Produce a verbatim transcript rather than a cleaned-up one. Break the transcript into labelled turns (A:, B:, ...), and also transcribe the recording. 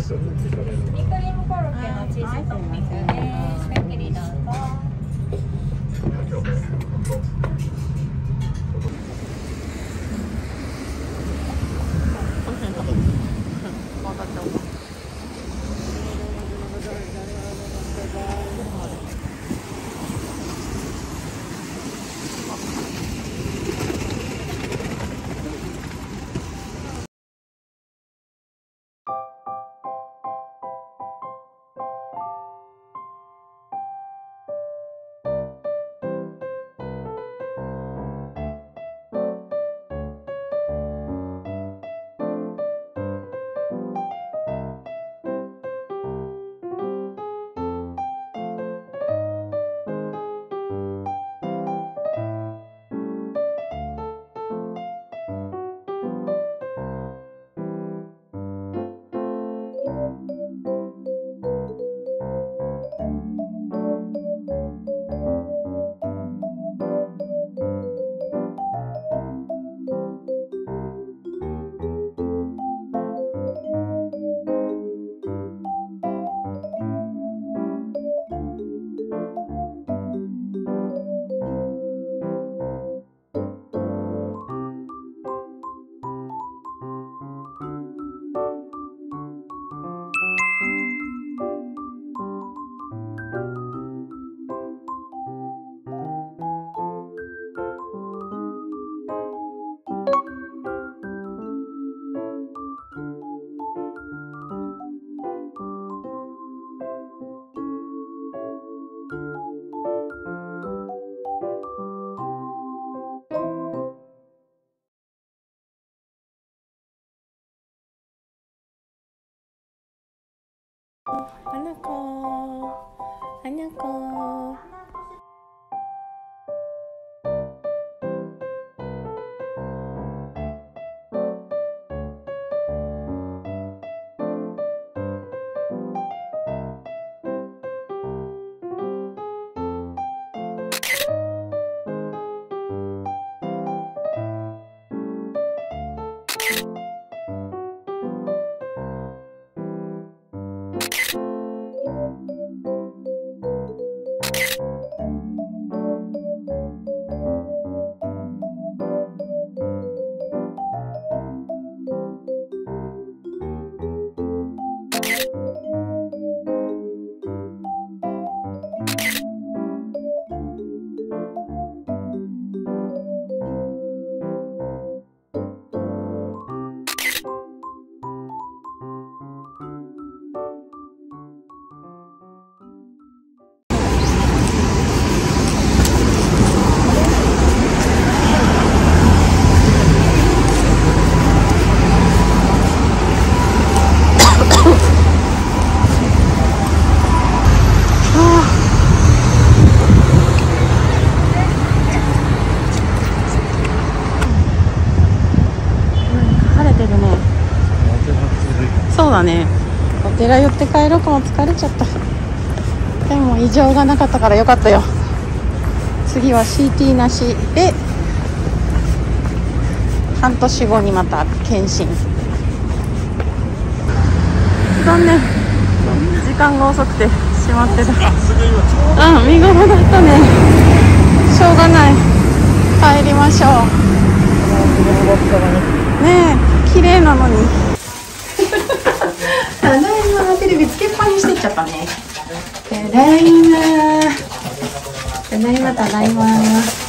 A: クリームコロッケのチーズトッピングです。ごゆっくりどうぞ。あの子、あの子。そうだね。お寺寄って帰ろうかも。疲れちゃった。でも異常がなかったからよかったよ。次は シーティー なしで半年後にまた検診。残念、時間が遅くてしまってた。うん、見頃だったね。しょうがない、帰りましょう。ねえ、綺麗なのに。ただいま。テレビつけっぱにしてっちゃったね。ただいまただいまただいま。